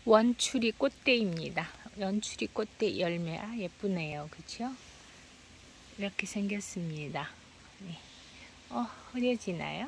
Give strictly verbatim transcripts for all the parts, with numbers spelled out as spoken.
원추리 꽃대입니다. 원추리 꽃대 열매, 아, 예쁘네요. 그쵸? 이렇게 생겼습니다. 네. 어, 흐려지나요?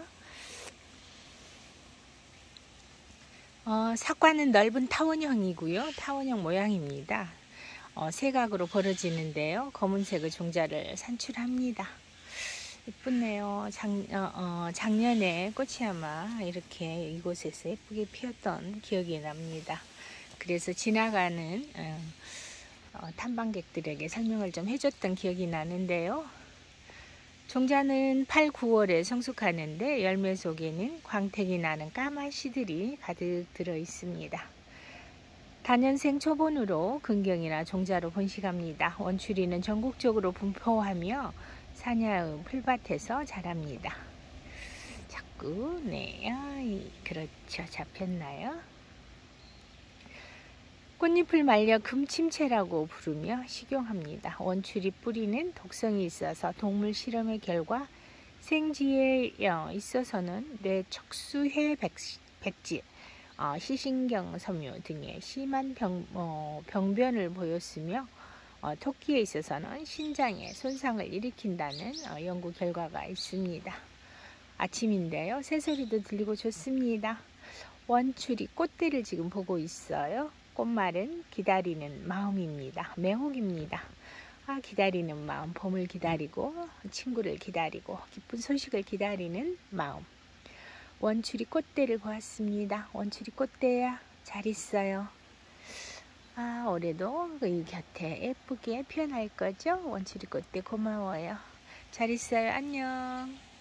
어, 사과는 넓은 타원형이고요. 타원형 모양입니다. 어, 세각으로 벌어지는데요. 검은색의 종자를 산출합니다. 예쁘네요. 작, 어, 어, 작년에 꽃이 아마 이렇게 이곳에서 예쁘게 피었던 기억이 납니다. 그래서 지나가는 어, 어, 탐방객들에게 설명을 좀 해줬던 기억이 나는데요. 종자는 팔, 구월에 성숙하는데 열매 속에는 광택이 나는 까만 씨들이 가득 들어 있습니다. 단연생 초본으로 근경이나 종자로 번식합니다. 원추리는 전국적으로 분포하며 산야의 풀밭에서 자랍니다. 자꾸 네, 아이, 그렇죠. 잡혔나요? 꽃잎을 말려 금침채라고 부르며 식용합니다. 원추리 뿌리는 독성이 있어서 동물 실험의 결과 생지에 있어서는 뇌 척수해 백질, 어, 시신경 섬유 등의 심한 병, 어, 병변을 보였으며 어, 토끼에 있어서는 신장에 손상을 일으킨다는 어, 연구 결과가 있습니다. 아침인데요. 새소리도 들리고 좋습니다. 원추리 꽃대를 지금 보고 있어요. 꽃말은 기다리는 마음입니다. 매혹입니다. 아, 기다리는 마음, 봄을 기다리고 친구를 기다리고 기쁜 소식을 기다리는 마음. 원추리 꽃대를 보았습니다. 원추리 꽃대야 잘 있어요. 아, 올해도 이 곁에 예쁘게 피어날 거죠? 원추리 꽃대 고마워요. 잘 있어요. 안녕.